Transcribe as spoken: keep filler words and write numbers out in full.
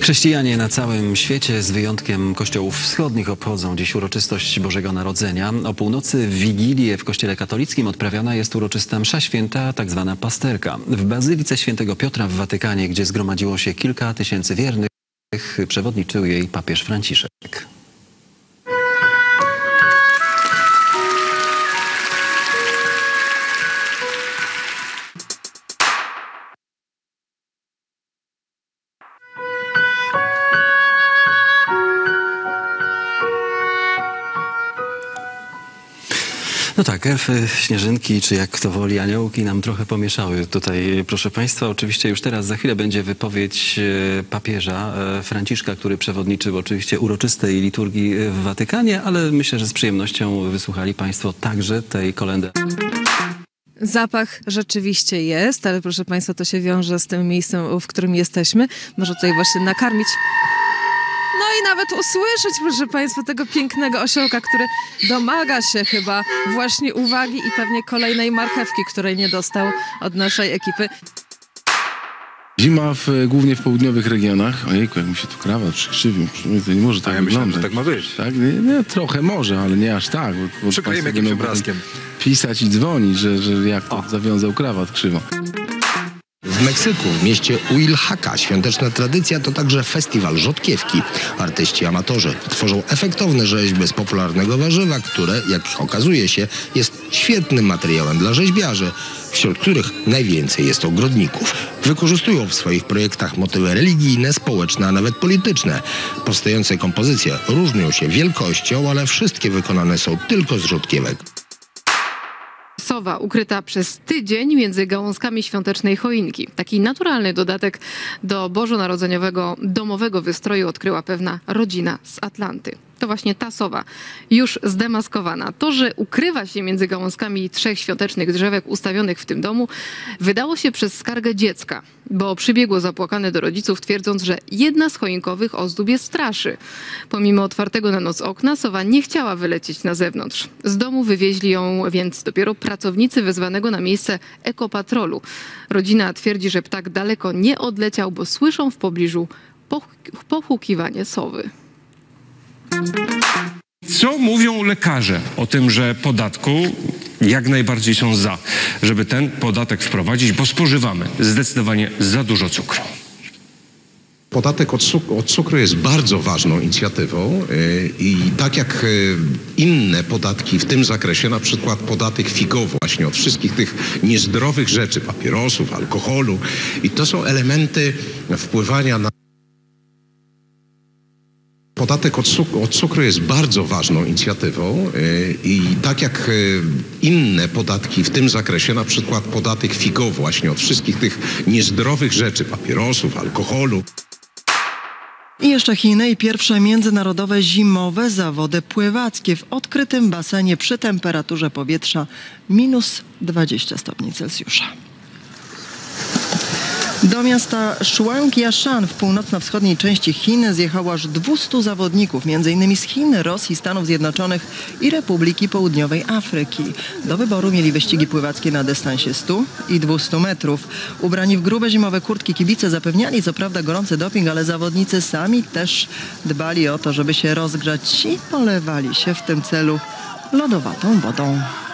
Chrześcijanie na całym świecie, z wyjątkiem kościołów wschodnich, obchodzą dziś uroczystość Bożego Narodzenia. O północy w Wigilię w kościele katolickim odprawiana jest uroczysta msza święta, tak zwana pasterka. W Bazylice Świętego Piotra w Watykanie, gdzie zgromadziło się kilka tysięcy wiernych, przewodniczył jej papież Franciszek. No tak, elfy, śnieżynki, czy jak kto woli, aniołki nam trochę pomieszały tutaj, proszę Państwa. Oczywiście już teraz, za chwilę będzie wypowiedź papieża Franciszka, który przewodniczył oczywiście uroczystej liturgii w Watykanie, ale myślę, że z przyjemnością wysłuchali Państwo także tej kolędy. Zapach rzeczywiście jest, ale proszę Państwa, to się wiąże z tym miejscem, w którym jesteśmy. Może tutaj właśnie nakarmić... No i nawet usłyszeć, proszę Państwa, tego pięknego osiołka, który domaga się chyba właśnie uwagi i pewnie kolejnej marchewki, której nie dostał od naszej ekipy. Zima w, głównie w południowych regionach. Ojejku, jak mi się tu krawat przykrzywił. To nie może tak ja myślałem, wyglądać. że tak ma być. Tak? Nie, nie, trochę może, ale nie aż tak. Bo, bo Przykleimy jakimś obrazkiem. Pisać i dzwonić, że, że jak to o. zawiązał krawat krzywo. W Meksyku, w mieście Oaxaca, świąteczna tradycja to także festiwal rzodkiewki. Artyści amatorzy tworzą efektowne rzeźby z popularnego warzywa, które, jak okazuje się, jest świetnym materiałem dla rzeźbiarzy, wśród których najwięcej jest ogrodników. Wykorzystują w swoich projektach motywy religijne, społeczne, a nawet polityczne. Powstające kompozycje różnią się wielkością, ale wszystkie wykonane są tylko z rzodkiewek. Sowa ukryta przez tydzień między gałązkami świątecznej choinki. Taki naturalny dodatek do bożonarodzeniowego domowego wystroju odkryła pewna rodzina z Atlanty. To właśnie ta sowa, już zdemaskowana. To, że ukrywa się między gałązkami trzech świątecznych drzewek ustawionych w tym domu, wydało się przez skargę dziecka, bo przybiegło zapłakane do rodziców, twierdząc, że jedna z choinkowych ozdób je straszy. Pomimo otwartego na noc okna, sowa nie chciała wylecieć na zewnątrz. Z domu wywieźli ją więc dopiero pracownicy wezwanego na miejsce ekopatrolu. Rodzina twierdzi, że ptak daleko nie odleciał, bo słyszą w pobliżu pochukiwanie sowy. Co mówią lekarze o tym, że podatku jak najbardziej są za, żeby ten podatek wprowadzić, bo spożywamy zdecydowanie za dużo cukru. Podatek od cukru, od cukru jest bardzo ważną inicjatywą i tak jak inne podatki w tym zakresie, na przykład podatek figowy, właśnie od wszystkich tych niezdrowych rzeczy, papierosów, alkoholu, i to są elementy wpływania na... Podatek od cukru, od cukru jest bardzo ważną inicjatywą i tak jak inne podatki w tym zakresie, na przykład podatek figowy, właśnie od wszystkich tych niezdrowych rzeczy, papierosów, alkoholu. I jeszcze Chiny i pierwsze międzynarodowe zimowe zawody pływackie w odkrytym basenie przy temperaturze powietrza minus dwadzieścia stopni Celsjusza. Do miasta Shuangliashan w północno-wschodniej części Chin zjechało aż dwustu zawodników, między innymi z Chin, Rosji, Stanów Zjednoczonych i Republiki Południowej Afryki. Do wyboru mieli wyścigi pływackie na dystansie stu i dwustu metrów. Ubrani w grube zimowe kurtki kibice zapewniali co prawda gorący doping, ale zawodnicy sami też dbali o to, żeby się rozgrzać i polewali się w tym celu lodowatą wodą.